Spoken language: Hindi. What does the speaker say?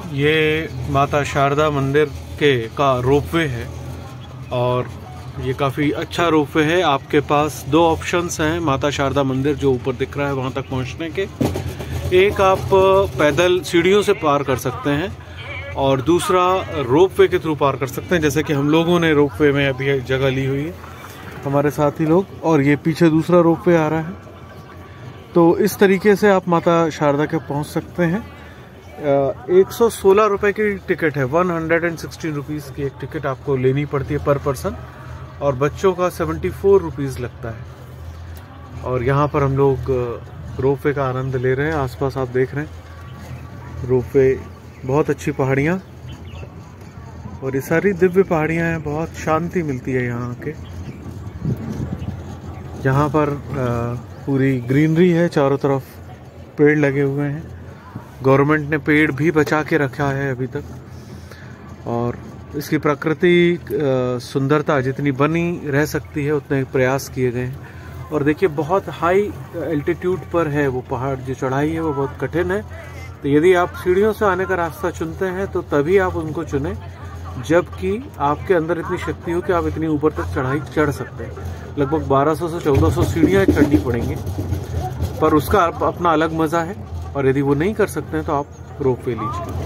ये माता शारदा मंदिर का रोपवे है और ये काफ़ी अच्छा रोपवे है। आपके पास दो ऑप्शंस हैं माता शारदा मंदिर जो ऊपर दिख रहा है वहाँ तक पहुँचने के। एक आप पैदल सीढ़ियों से पार कर सकते हैं और दूसरा रोपवे के थ्रू पार कर सकते हैं, जैसे कि हम लोगों ने रोपवे में अभी जगह ली हुई है, हमारे साथी लोग, और ये पीछे दूसरा रोपवे आ रहा है। तो इस तरीके से आप माता शारदा के पहुँच सकते हैं। 116 रुपये की टिकट है, 116 रुपीज़ की एक टिकट आपको लेनी पड़ती है पर पर्सन, और बच्चों का 74 रुपीज़ लगता है। और यहाँ पर हम लोग रोपवे का आनंद ले रहे हैं। आसपास आप देख रहे हैं रोपवे, बहुत अच्छी पहाड़ियाँ, और ये सारी दिव्य पहाड़ियाँ हैं, बहुत शांति मिलती है यहाँ आके। यहाँ पर पूरी ग्रीनरी है, चारों तरफ पेड़ लगे हुए हैं। गवर्नमेंट ने पेड़ भी बचा के रखा है अभी तक, और इसकी प्राकृतिक सुंदरता जितनी बनी रह सकती है उतने प्रयास किए गए हैं। और देखिए बहुत हाई एल्टीट्यूड पर है वो पहाड़, जो चढ़ाई है वो बहुत कठिन है। तो यदि आप सीढ़ियों से आने का रास्ता चुनते हैं तो तभी आप उनको चुनें जबकि आपके अंदर इतनी शक्ति हो कि आप इतनी ऊपर तक चढ़ाई चढ़ सकते हैं। लगभग 1200 से 1400 सीढ़ियाँ चढ़नी पड़ेंगी, पर उसका अपना अलग मज़ा है। और यदि वो नहीं कर सकते हैं तो आप रोपवे लीजिए।